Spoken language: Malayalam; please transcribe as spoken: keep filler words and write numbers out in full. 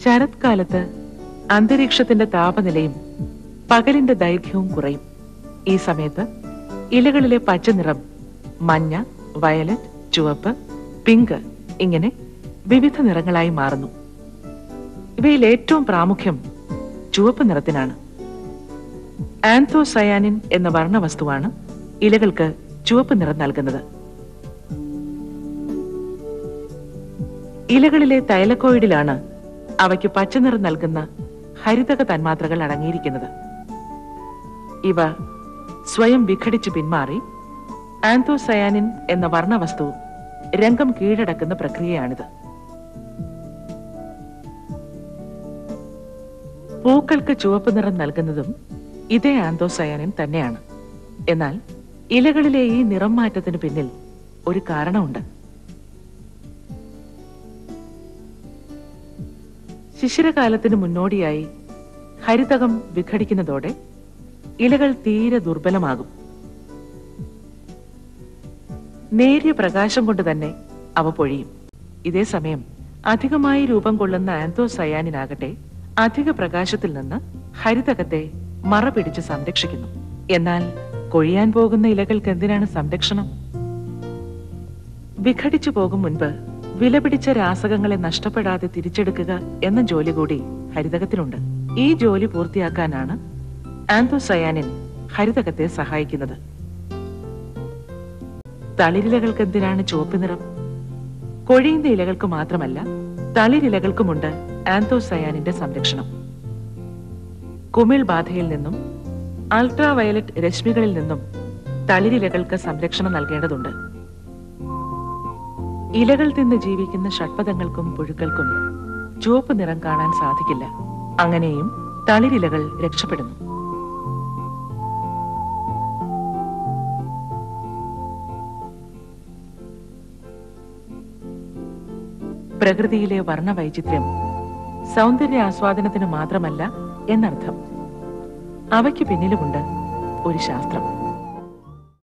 ശരത്കാലത്ത് അന്തരീക്ഷത്തിന്റെ താപനിലയും പകലിന്റെ ദൈർഘ്യവും കുറയും. ഈ സമയത്ത് ഇലകളിലെ പച്ചനിറം മഞ്ഞ, വയലറ്റ്, ചുവപ്പ്, പിങ്ക് ഇങ്ങനെ വിവിധ നിറങ്ങളായി മാറുന്നു. ഇവയിൽ ഏറ്റവും പ്രാമുഖ്യം ചുവപ്പ് നിറത്തിനാണ്. ആന്തോസയാനിൻ എന്ന വർണ്ണവസ്തുവാണ് ഇലകൾക്ക് ചുവപ്പ് നിറം നൽകുന്നത്. ഇലകളിലെ തൈലക്കോയിഡിലാണ് അവയ്ക്ക് പച്ചനിറം നൽകുന്ന ഹരിതക തന്മാത്രകൾ അടങ്ങിയിരിക്കുന്നത്. ഇവ സ്വയം വിഘടിച്ച് പിന്മാറി ആന്തോസയാനിൻ എന്ന വർണ്ണവസ്തു രംഗം കീഴടക്കുന്ന പ്രക്രിയയാണിത്. പൂക്കൾക്ക് ചുവപ്പ് നിറം നൽകുന്നതും ഇതേ ആന്തോസയാനിൻ തന്നെയാണ്. എന്നാൽ ഇലകളിലെ ഈ നിറം മാറ്റത്തിന് പിന്നിൽ ഒരു കാരണമുണ്ട്. ശിശിരകാലത്തിന് മുന്നോടിയായി ഹരിതകം വിഘടിക്കുന്നതോടെ ഇലകൾ തീരെ ദുർബലമാകും. നേരിയ പ്രകാശം കൊണ്ട് തന്നെ അവ പൊഴിയും. ഇതേസമയം അധികമായി രൂപം കൊള്ളുന്ന ആന്തോസയാനിനാകട്ടെ അധിക പ്രകാശത്തിൽ നിന്ന് ഹരിതകത്തെ മറ പിടിച്ച് സംരക്ഷിക്കുന്നു. എന്നാൽ കൊഴിയാൻ പോകുന്ന ഇലകൾക്ക് എന്തിനാണ് സംരക്ഷണം? വിഘടിച്ചു പോകും മുൻപ് വിലപിടിച്ച രാസകങ്ങളെ നഷ്ടപ്പെടാതെ തിരിച്ചെടുക്കുക എന്ന ജോലി കൂടി ഹരിതകത്തിനുണ്ട്. ഈ ജോലി പൂർത്തിയാക്കാനാണ് ആന്തോസയാനിൻ ഹരിതകത്തെ സഹായിക്കുന്നത്. തളിരിലകൾക്ക് എന്തിനാണ് ചുവപ്പ് നിറം? കൊഴിയുന്ന ഇലകൾക്ക് മാത്രമല്ല, തളിരിലകൾക്കുമുണ്ട് ആന്തോസയാനിന്റെ സംരക്ഷണം. കുമിൾ ബാധയിൽ നിന്നും അൾട്രാ വയലറ്റ് രശ്മികളിൽ നിന്നും തളിരിലകൾക്ക് സംരക്ഷണം നൽകേണ്ടതുണ്ട്. ഇലകൾ തിന്ന് ജീവിക്കുന്ന ഷഡ്പദങ്ങൾക്കും പുഴുക്കൾക്കും ചുവപ്പ് നിറം കാണാൻ സാധിക്കില്ല. അങ്ങനെയും തളിരിലകൾ രക്ഷപ്പെടുന്നു. പ്രകൃതിയിലെ വർണ്ണവൈചിത്ര്യം സൗന്ദര്യ ആസ്വാദനത്തിന് മാത്രമല്ല എന്നർത്ഥം. അവയ്ക്ക് പിന്നിലുമുണ്ട് ഒരു ശാസ്ത്രം.